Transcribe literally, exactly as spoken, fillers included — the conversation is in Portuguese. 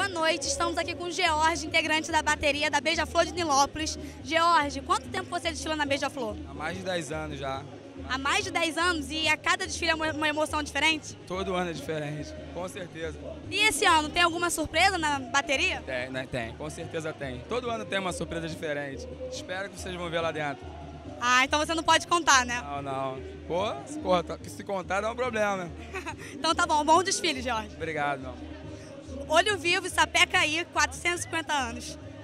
Boa noite, estamos aqui com o George, integrante da bateria da Beija-Flor de Nilópolis. George, quanto tempo você desfila na Beija-Flor? Há mais de dez anos já. Há mais de dez anos e a cada desfile é uma emoção diferente? Todo ano é diferente, com certeza. E esse ano, tem alguma surpresa na bateria? Tem, né? Tem, com certeza tem. Todo ano tem uma surpresa diferente. Espero que vocês vão ver lá dentro. Ah, então você não pode contar, né? Não, não. Pô, se, porra, se contar dá um problema. Então tá bom, bom desfile, George. Obrigado, não. Olho Vivo e Sapecaí, quatrocentos e cinquenta anos.